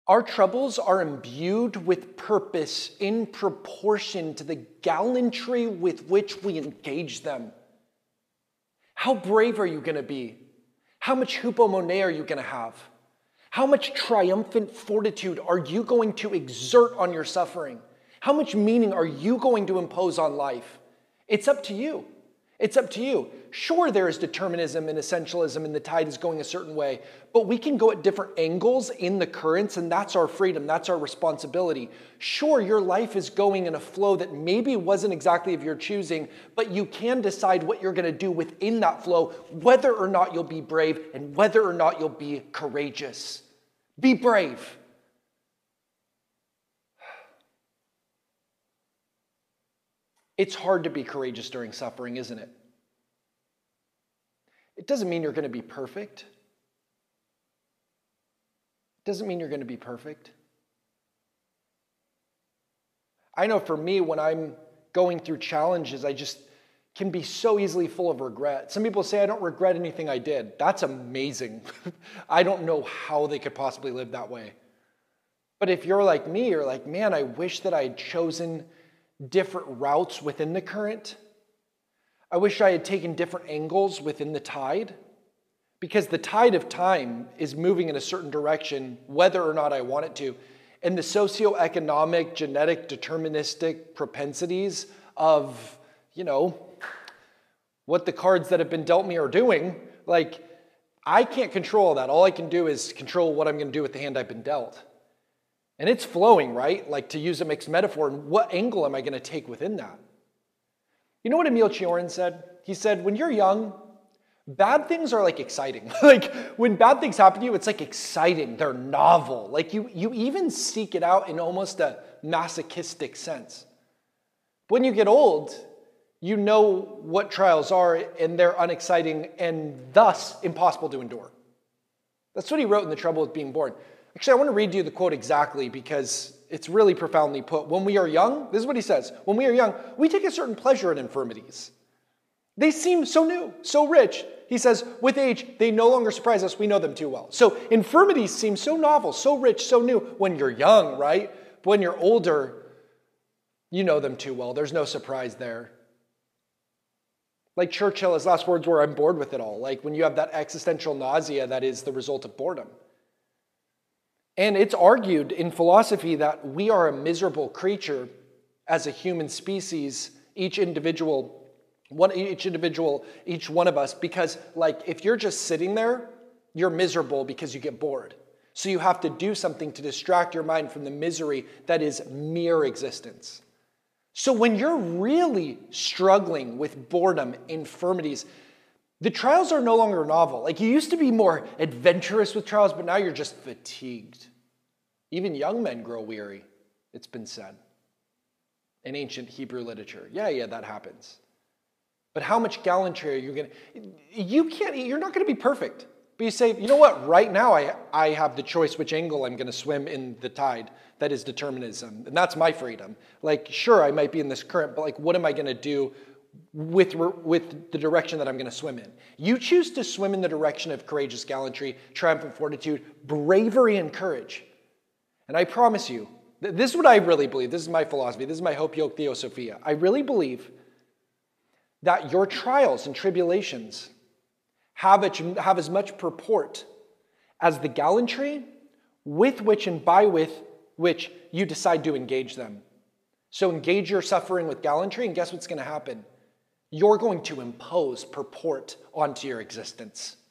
Our troubles are imbued with purpose in proportion to the gallantry with which we engage them. How brave are you going to be? How much hupomone are you going to have? How much triumphant fortitude are you going to exert on your suffering? How much meaning are you going to impose on life? It's up to you. It's up to you. Sure, there is determinism and essentialism and the tide is going a certain way, but we can go at different angles in the currents, and that's our freedom, that's our responsibility. Sure, your life is going in a flow that maybe wasn't exactly of your choosing, but you can decide what you're going to do within that flow, whether or not you'll be brave and whether or not you'll be courageous. Be brave. It's hard to be courageous during suffering, isn't it? It doesn't mean you're going to be perfect. It doesn't mean you're going to be perfect. I know for me, when I'm going through challenges, I just can be so easily full of regret. Some people say, I don't regret anything I did. That's amazing. I don't know how they could possibly live that way. But if you're like me, you're like, man, I wish that I had chosen different routes within the current. I wish I had taken different angles within the tide, because the tide of time is moving in a certain direction, whether or not I want it to. And the socioeconomic, genetic, deterministic propensities of, what the cards that have been dealt me are doing, like, I can't control that. All I can do is control what I'm going to do with the hand I've been dealt. And it's flowing, right? Like, to use a mixed metaphor, and what angle am I going to take within that? You know what Emil Cioran said? He said, when you're young, bad things are like exciting. Like, when bad things happen to you, it's like exciting. They're novel. Like, you even seek it out in almost a masochistic sense. When you get old, you know what trials are, and they're unexciting and thus impossible to endure. That's what he wrote in The Trouble with Being Born. Actually, I want to read you the quote exactly because it's really profoundly put. When we are young, this is what he says, when we are young, we take a certain pleasure in infirmities. They seem so new, so rich. He says, with age, they no longer surprise us. We know them too well. So infirmities seem so novel, so rich, so new when you're young, right? But when you're older, you know them too well. There's no surprise there. Like Churchill, his last words were, I'm bored with it all. Like when you have that existential nausea that is the result of boredom. And it's argued in philosophy that we are a miserable creature as a human species, each one of us, because like if you're just sitting there, you're miserable because you get bored. So you have to do something to distract your mind from the misery that is mere existence. So when you're really struggling with boredom, infirmities, the trials are no longer novel. Like you used to be more adventurous with trials, but now you're just fatigued. Even young men grow weary, it's been said in ancient Hebrew literature. Yeah, that happens. But how much gallantry are you going to... You're not going to be perfect. But you say, you know what, right now I have the choice which angle I'm going to swim in the tide. That is determinism. And that's my freedom. Like, sure, I might be in this current, but like, what am I going to do with the direction that I'm going to swim in? You choose to swim in the direction of courageous gallantry, triumphant fortitude, bravery, and courage. And I promise you, this is what I really believe. This is my philosophy. This is my hope, yoke, theosophia. I really believe that your trials and tribulations have as much purport as the gallantry with which and by which you decide to engage them. So engage your suffering with gallantry, and guess what's going to happen? You're going to impose purport onto your existence.